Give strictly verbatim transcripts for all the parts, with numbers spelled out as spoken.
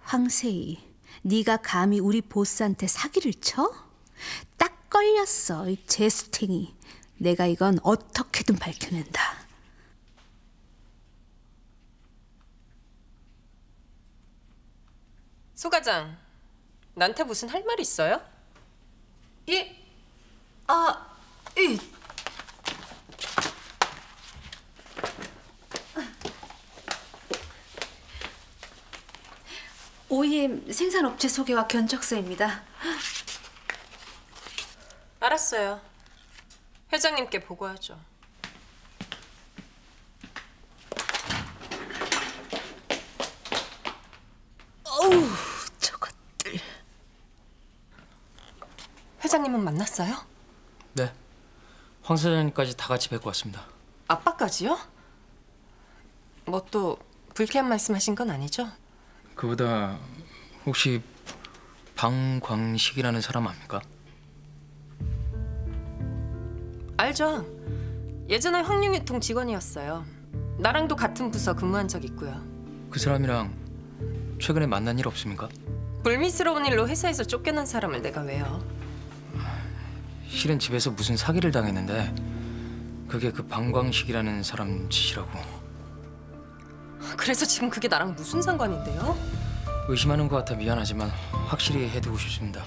황세희, 네가 감히 우리 보스한테 사기를 쳐? 딱 걸렸어, 이 제수탱이. 내가 이건 어떻게든 밝혀낸다. 소과장, 나한테 무슨 할 말 있어요? 예? 아, 예. 오이엠 생산업체 소개와 견적서입니다. 알았어요. 회장님께 보고하죠. 어우, 저것들. 회장님은 만났어요? 네. 황 사장님까지 다 같이 뵙고 왔습니다. 아빠까지요? 뭐 또 불쾌한 말씀하신 건 아니죠? 그보다 혹시 방광식이라는 사람 압니까? 알죠. 예전에 황룡유통 직원이었어요. 나랑도 같은 부서 근무한 적 있고요. 그 사람이랑 최근에 만난 일 없습니까? 불미스러운 일로 회사에서 쫓겨난 사람을 내가 왜요? 실은 집에서 무슨 사기를 당했는데 그게 그 방광식이라는 사람 짓이라고. 그래서 지금 그게 나랑 무슨 상관인데요? 의심하는 것 같아 미안하지만 확실히 해두고 싶습니다.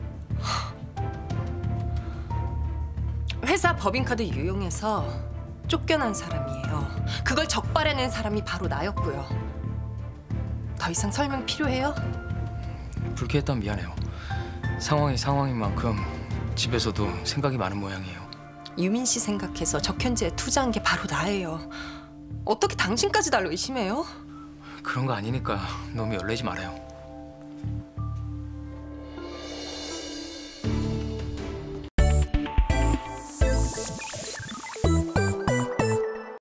회사 법인카드 유용해서 쫓겨난 사람이에요. 그걸 적발해낸 사람이 바로 나였고요. 더 이상 설명 필요해요? 불쾌했다면 미안해요. 상황이 상황인 만큼 집에서도 생각이 많은 모양이에요. 유민 씨 생각해서 적현지에 투자한 게 바로 나예요. 어떻게 당신까지 날 의심해요? 그런 거 아니니까 너무 열내지 말아요.